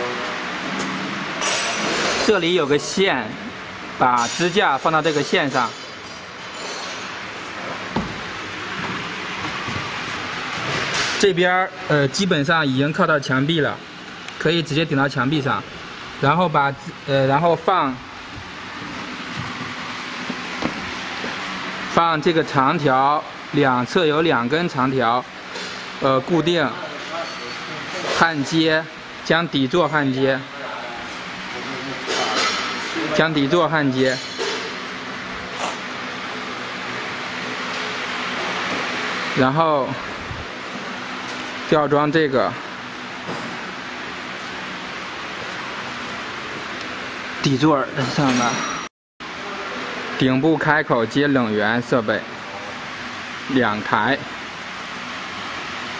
这里有个线，把支架放到这个线上。这边基本上已经靠到墙壁了，可以直接顶到墙壁上，然后然后放这个长条，两侧有2根长条，固定焊接，将底座焊接，然后吊装这个底座上面，顶部开口接冷源设备，2台。